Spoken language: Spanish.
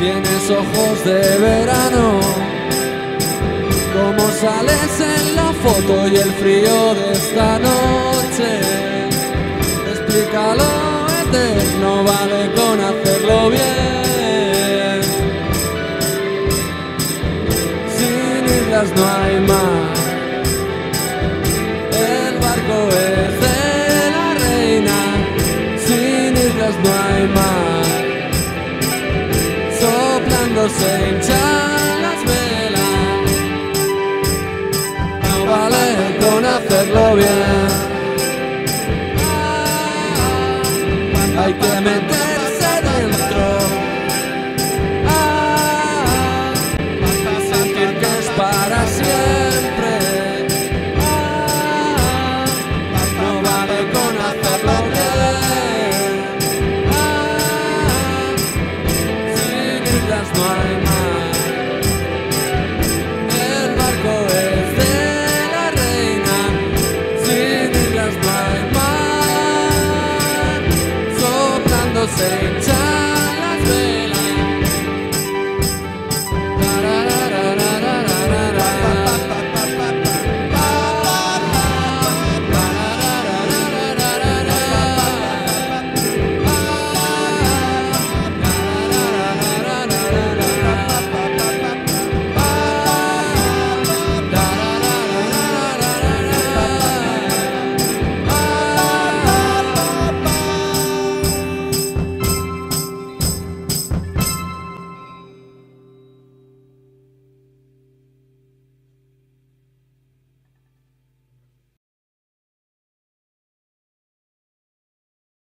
Tienes ojos de verano, como sales en la foto, y el frío de esta noche. Explícalo, eterno vale con hacerlo bien. Sin islas no hay mar, el barco es de la reina. Sin islas no hay mar, soplando se hinchan las velas. No vale con hacerlo bien. Hay que meterse dentro, para sentir que es para siempre. No vale con hacerlo bien. Sin islas no hay mar, el barco es de la reina. Sin islas no hay mar, soplando se hincha